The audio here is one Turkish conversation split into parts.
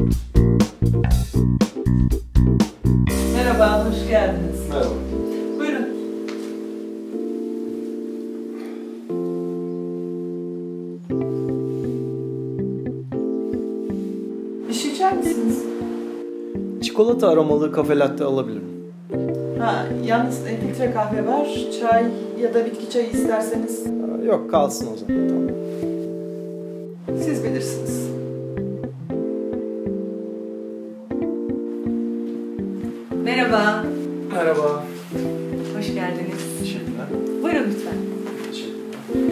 Merhaba, hoş geldiniz. Merhaba. Buyurun. Bir şey içer misiniz? Çikolata aromalı kafe latte alabilirim. Yalnız filtre kahve var, çay ya da bitki çayı isterseniz Yok, kalsın o zaman. Tamam. siz bilirsiniz. Merhaba, Merhaba. hoş geldiniz. Teşekkürler. Buyurun lütfen. Teşekkürler.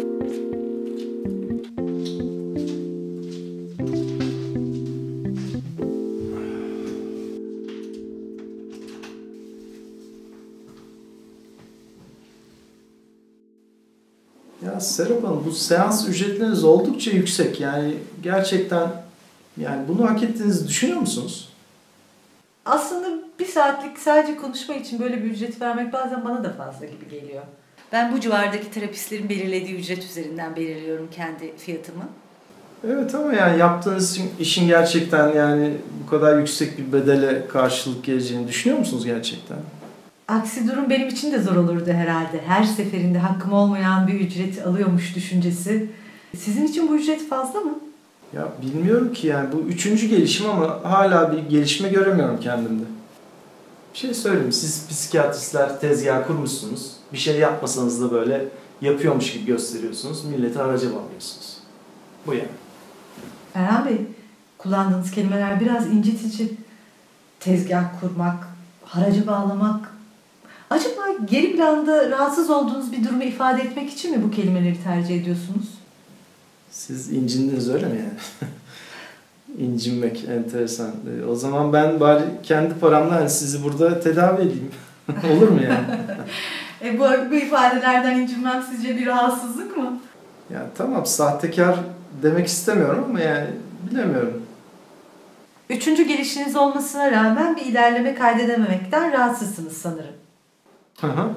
Ya Serap Hanım, bu seans ücretleriniz oldukça yüksek. Yani gerçekten bunu hak ettiğinizi düşünüyor musunuz? Aslında bir saatlik sadece konuşma için böyle bir ücret vermek bazen bana da fazla gibi geliyor. Ben bu civardaki terapistlerin belirlediği ücret üzerinden belirliyorum kendi fiyatımı. Evet, ama yani yaptığınız işin gerçekten bu kadar yüksek bir bedele karşılık geleceğini düşünüyor musunuz gerçekten? Aksi durum benim için de zor olurdu herhalde. Her seferinde hakkım olmayan bir ücret alıyormuş düşüncesi. Sizin için bu ücret fazla mı? Ya bilmiyorum ki, bu üçüncü gelişim ama hala bir gelişme göremiyorum kendimde. Bir şey söyleyeyim, siz psikiyatristler tezgah kurmuşsunuz. Bir şey yapmasanız da böyle yapıyormuş gibi gösteriyorsunuz. Milleti araca bağlıyorsunuz. Bu yani. Erhan Bey, kullandığınız kelimeler biraz incitici. Tezgah kurmak, haraca bağlamak. Acaba geri planda rahatsız olduğunuz bir durumu ifade etmek için mi bu kelimeleri tercih ediyorsunuz? Siz incindiniz öyle mi yani? İncinmek enteresan. O zaman ben bari kendi paramla sizi burada tedavi edeyim. Olur mu yani? Bu ifadelerden incinmem sizce bir rahatsızlık mı? Ya tamam, sahtekar demek istemiyorum ama bilemiyorum. Üçüncü gelişiniz olmasına rağmen bir ilerleme kaydedememekten rahatsızsınız sanırım. Hı hı.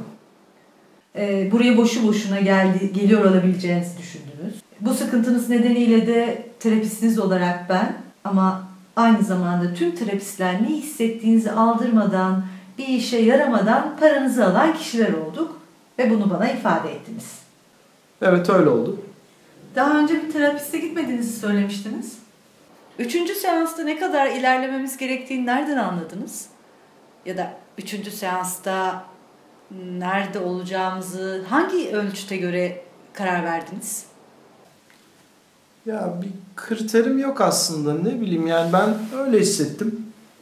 Buraya boşu boşuna geliyor olabileceğinizi düşündünüz. Bu sıkıntınız nedeniyle de terapistiniz olarak ben ama aynı zamanda tüm terapistler ne hissettiğinizi aldırmadan, bir işe yaramadan paranızı alan kişiler olduk ve bunu bana ifade ettiniz. Evet, öyle oldu. Daha önce bir terapiste gitmediğinizi söylemiştiniz. Üçüncü seansta ne kadar ilerlememiz gerektiğini nereden anladınız? Ya da üçüncü seansta nerede olacağımızı hangi ölçüte göre karar verdiniz? Ya bir kriterim yok aslında, ne bileyim, ben öyle hissettim.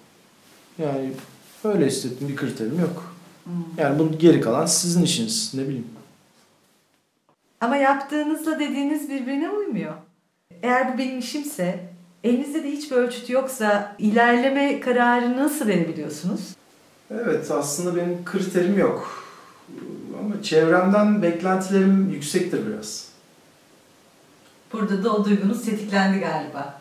Öyle hissettim, bir kriterim yok. Bunun geri kalan sizin işiniz, ne bileyim. Ama yaptığınızla dediğiniz birbirine uymuyor. Eğer bu benim işimse, elinizde de hiçbir ölçüt yoksa ilerleme kararını nasıl verebiliyorsunuz? Evet, aslında benim kriterim yok. Ama çevremden beklentilerim yüksektir biraz. Burada da o duygunuz tetiklendi galiba.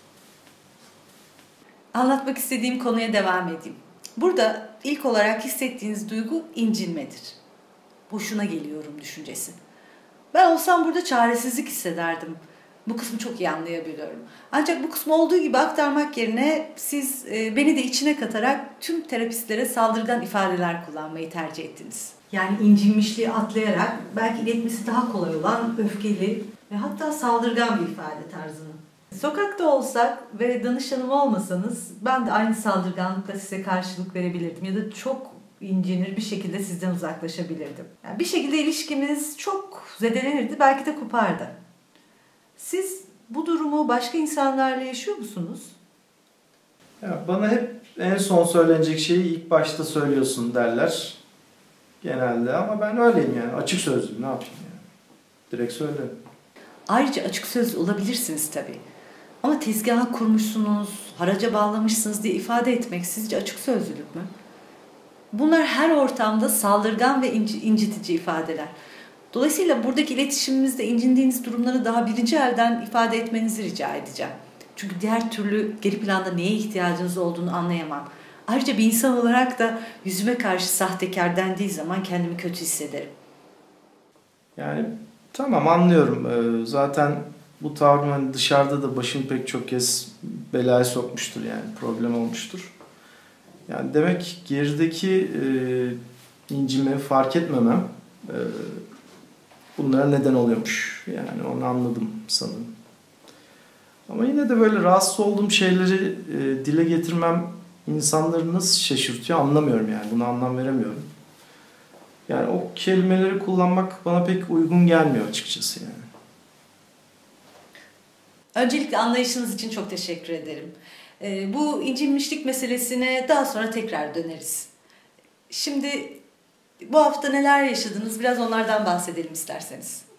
Anlatmak istediğim konuya devam edeyim. Burada ilk olarak hissettiğiniz duygu incinmedir. Boşuna geliyorum düşüncesi. Ben olsam burada çaresizlik hissederdim. Bu kısmı çok iyi anlayabiliyorum. Ancak bu kısmı olduğu gibi aktarmak yerine siz beni de içine katarak tüm terapistlere saldırgan ifadeler kullanmayı tercih ettiniz. Yani incinmişliği atlayarak belki iletmesi daha kolay olan öfkeli ve hatta saldırgan bir ifade tarzını. Sokakta olsak ve danışanım olmasanız ben de aynı saldırganlıkla size karşılık verebilirdim ya da çok incinir bir şekilde sizden uzaklaşabilirdim. Yani bir şekilde ilişkimiz çok zedelenirdi, belki de kopardı. Siz bu durumu başka insanlarla yaşıyor musunuz? Bana hep en son söylenecek şeyi ilk başta söylüyorsun derler. Genelde, ama ben öyleyim açık sözlüyüm, ne yapayım Direkt söylerim. Ayrıca açık sözlü olabilirsiniz tabii. Ama tezgaha kurmuşsunuz, haraca bağlamışsınız diye ifade etmek sizce açık sözlülük mü? Bunlar her ortamda saldırgan ve incitici ifadeler. Dolayısıyla buradaki iletişimimizde incindiğiniz durumları daha birinci elden ifade etmenizi rica edeceğim. Çünkü diğer türlü geri planda neye ihtiyacınız olduğunu anlayamam. Ayrıca bir insan olarak da yüzüme karşı sahtekar dendiği zaman kendimi kötü hissederim. Tamam, anlıyorum. Zaten bu tavrım hani dışarıda da başım pek çok kez belaya sokmuştur, yani problem olmuştur. Yani demek gerideki incinmeyi fark etmemem bunlara neden oluyormuş. Yani onu anladım sanırım. Ama yine de böyle rahatsız olduğum şeyleri dile getirmem insanları nasıl şaşırtıyor anlamıyorum yani. Buna anlam veremiyorum. Yani o kelimeleri kullanmak bana pek uygun gelmiyor açıkçası yani. Öncelikle anlayışınız için çok teşekkür ederim. Bu incinmişlik meselesine daha sonra tekrar döneriz. Şimdi bu hafta neler yaşadınız? Biraz onlardan bahsedelim isterseniz.